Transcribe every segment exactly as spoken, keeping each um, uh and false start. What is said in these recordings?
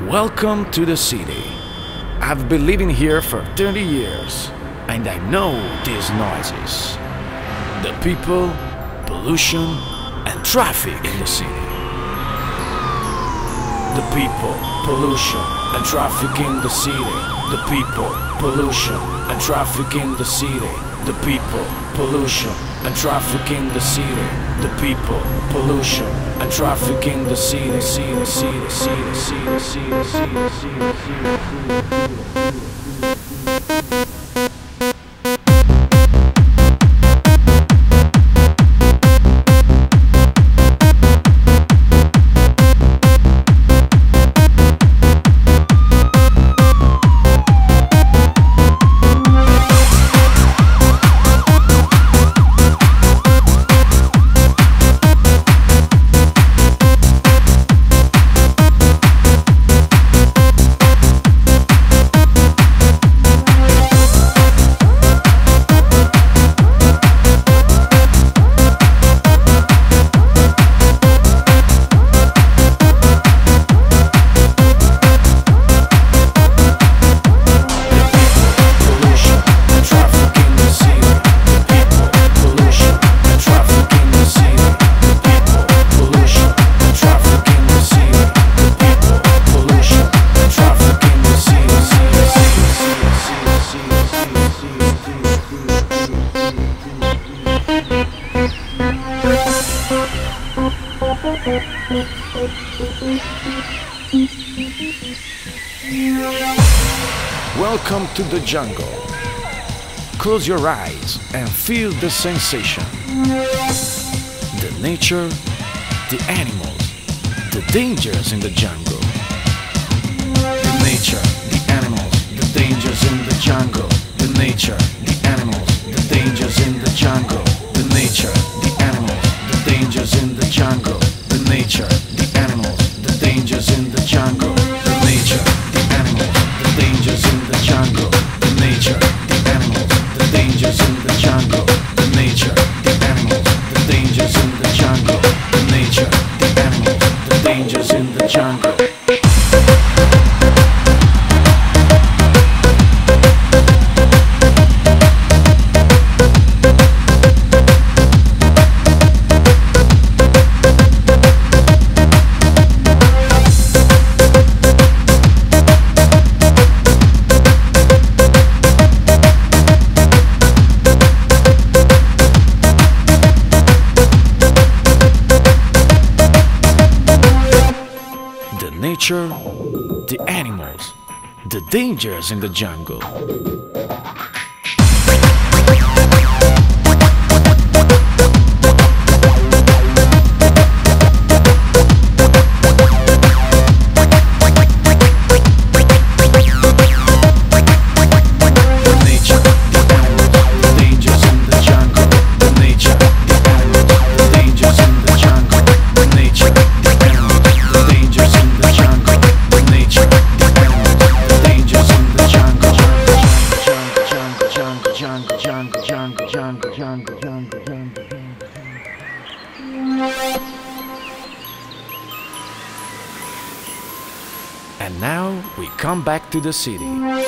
Welcome to the city. I've been living here for thirty years, and I know these noises. The people, pollution, and traffic in the city. The people, pollution, and traffic in the city. The people, pollution, and traffic in the city. The people, pollution, and traffic in the city. The people, pollution, and traffic in the city. City, city, city, city, city, city, city, city. Welcome to the jungle. Close your eyes and feel the sensation. The nature, the animals, the dangers in the jungle. The nature, the animals, the dangers in the jungle. The nature, the animals, the dangers in the jungle. The nature, the animals, the dangers in the jungle. The nature, the animals, the dangers in the jungle. The nature, the animals, the dangers in the jungle. The nature, the animals, the dangers in the jungle. The nature, the animals, the dangers in the jungle. The nature, the animals, the dangers in the jungle. Nature, the animals, the dangers in the jungle. And now we come back to the city.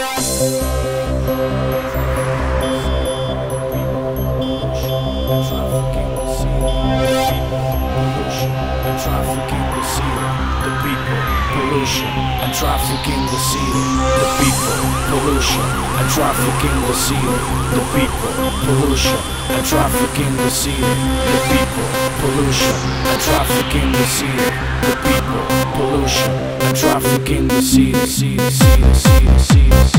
Pollution and traffic in the city. The people, pollution and traffic in the city. The people, pollution and traffic in the city. The people, pollution and traffic in the city. The people, pollution and traffic in the city. City, city, city, city.